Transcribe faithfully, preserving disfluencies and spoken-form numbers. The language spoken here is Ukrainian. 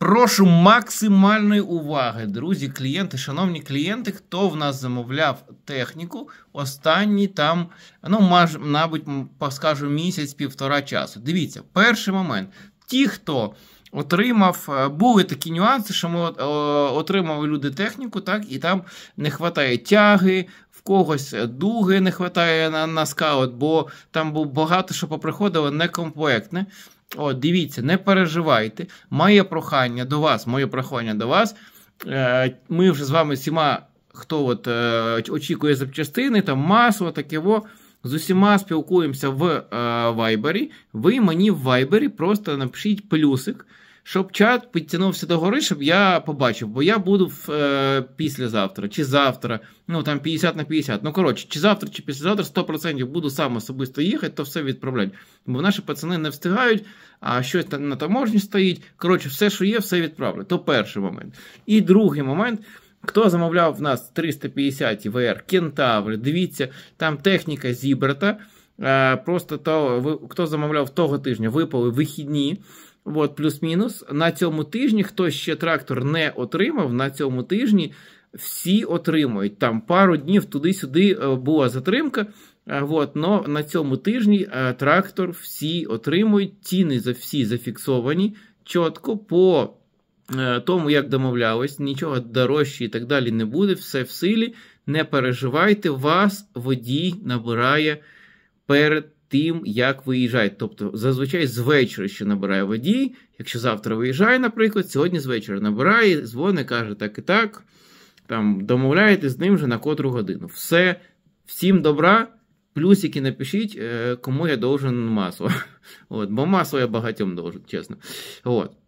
Прошу максимальної уваги, друзі, клієнти, шановні клієнти, хто в нас замовляв техніку, останні там, ну, маж, мабуть, скажу, місяць-півтора часу. Дивіться, перший момент. Ті, хто отримав, були такі нюанси, що ми отримали люди техніку, так, і там не вистачає тяги, в когось дуги не вистачає на, на скаут, бо там було багато, що поприходило некомплектне. О, дивіться, не переживайте. Моє прохання до вас, моє прохання до вас. Ми вже з вами всіма, хто от, очікує запчастини, там масло, таке во, з усіма спілкуємося в Вайбері. Ви мені в Вайбері просто напишіть плюсик, щоб чат підтягнувся догори, щоб я побачив, бо я буду е, післязавтра, чи завтра, ну там п'ятдесят на п'ятдесят, ну коротше, чи завтра, чи післязавтра сто відсотків буду сам особисто їхати, то все відправляти. Бо наші пацани не встигають, а щось на таможні стоїть, коротше, все, що є, все відправлю. То перший момент. І другий момент, хто замовляв в нас триста п'ятдесят ве ер Кентавр, дивіться, там техніка зібрата, е, просто то, ви, хто замовляв того тижня, випали вихідні. От, плюс-мінус. На цьому тижні, хто ще трактор не отримав, на цьому тижні всі отримують. Там пару днів туди-сюди була затримка, от, но на цьому тижні трактор всі отримують, ціни за всі зафіксовані, чітко по тому, як домовлялись, нічого дорожче і так далі не буде, все в силі, не переживайте, вас водій набирає перед тим, як виїжджає. Тобто, зазвичай з вечора ще набирає водій. Якщо завтра виїжджає, наприклад, сьогодні з вечора набирає, дзвонить, каже так і так, там, домовляєтесь з ним вже на котру годину. Все, всім добра, плюсики напишіть, кому я должен масло. От, бо масло я багатьом должен, чесно. От.